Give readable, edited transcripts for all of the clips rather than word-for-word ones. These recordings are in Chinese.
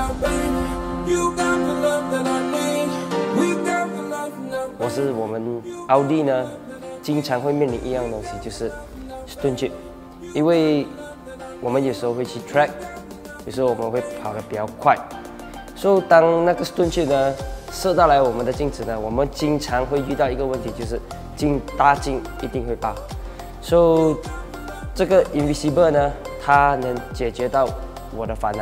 我是我们奥迪呢，经常会面临一样东西，就是 stone chip， 因为我们有时候会去 track， 有时候我们会跑得比较快，所以当那个 stone chip 呢射到来我们的镜子呢，我们经常会遇到一个问题，就是大镜一定会爆，所以这个 Invisible 呢，它能解决到我的烦恼。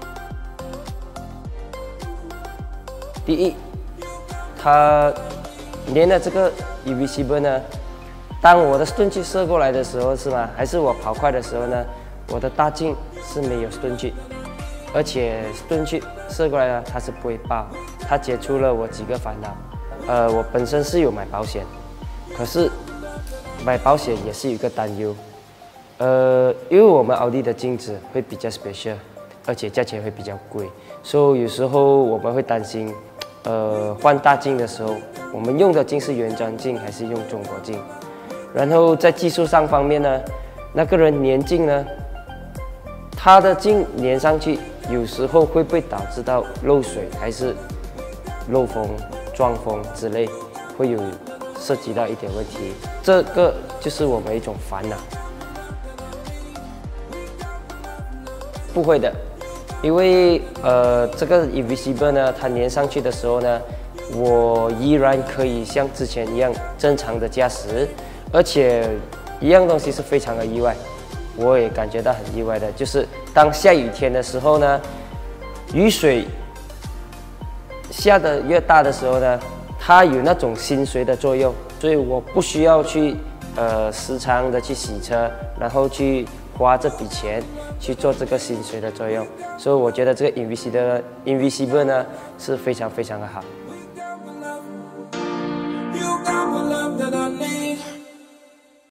第一，它连了这个 Invisible 呢，当我的 stone chip 射过来的时候，是吗？还是我跑快的时候呢？我的大镜是没有 stone chip， 而且 stone chip 射过来呢，它是不会爆，它解除了我几个烦恼。我本身是有买保险，可是买保险也是有一个担忧，因为我们奥迪的镜子会比较 special， 而且价钱会比较贵，所以有时候我们会担心，换大镜的时候，我们用的镜是原装镜还是用中国镜？然后在技术上方面呢，那个人粘镜呢，他的镜粘上去，有时候会不会导致到漏水，还是漏风、撞风之类，会有涉及到一点问题。这个就是我们一种烦恼。不会的，因为这个 Invisible 呢，它粘上去的时候呢，我依然可以像之前一样正常的驾驶，而且一样东西是非常的意外，我也感觉到很意外的，就是当下雨天的时候呢，雨水下得越大的时候呢，它有那种吸水的作用，所以我不需要去时常的去洗车，然后去花这笔钱去做这个吸水的作用，所以我觉得这个 Invisible 呢是非常非常的好。